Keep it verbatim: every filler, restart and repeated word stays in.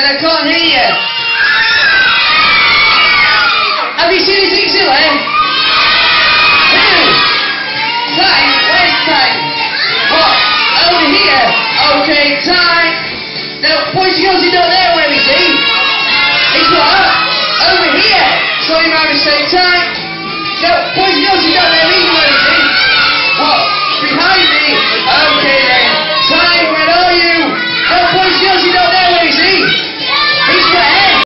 I can't hear you. Have you seen anything silly? Who? Time? Where's time? What? Over here? Okay, time. Now, boys and girls, you don't know where we see. It's what? Over here. Sorry, my mistake. Time. No, boys and girls, you don't know.